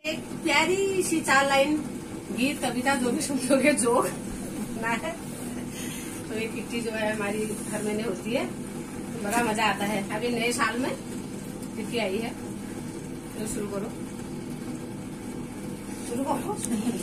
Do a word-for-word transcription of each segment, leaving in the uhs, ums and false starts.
एक प्यारी सी चार लाइन गीत कविता जो भी सुनोगे जो ना है तो ये किट्टी जो है हमारी हर महीने होती है, तो बड़ा मजा आता है। अभी नए साल में किट्टी आई है तो शुरू करो शुरू करो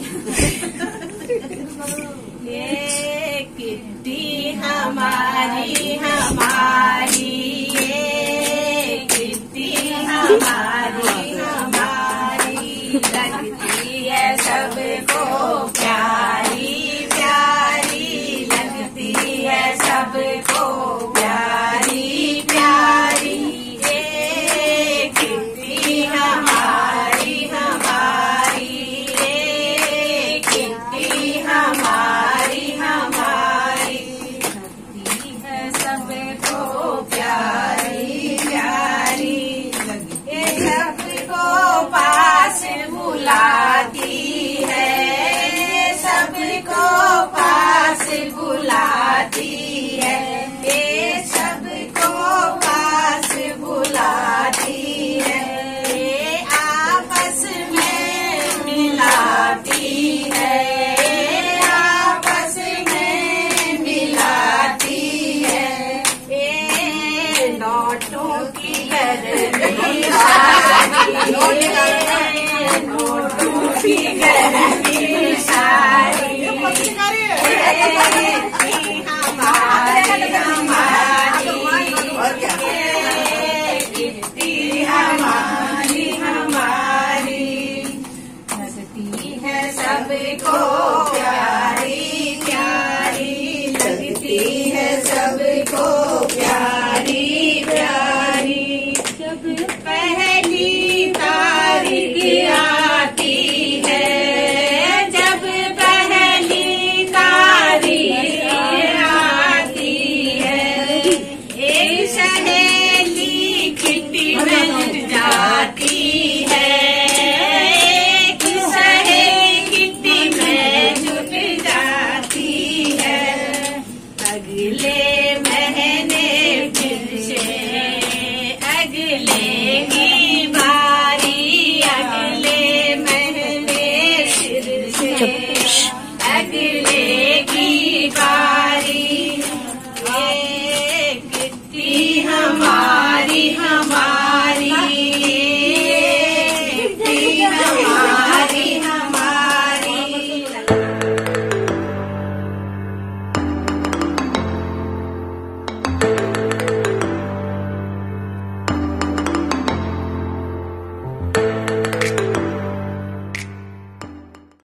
ये किट्टी हमारी हमारी ये किट्टी हमारी हमारी लगती है सबको प्यारी प्यारी लगती है सबको प्यारी प्यारी ये किट्टी हमारी हमारी ये किट्टी हमारी हमारी लगती है सबको प्यारी प्यारी ये सबको पास बुलाती है सबको पास बुलाती है ये सबको पास बुलाती है ये आपस में मिलाती है आपस में मिलाती है ये नोटों की गर्मी नोटों की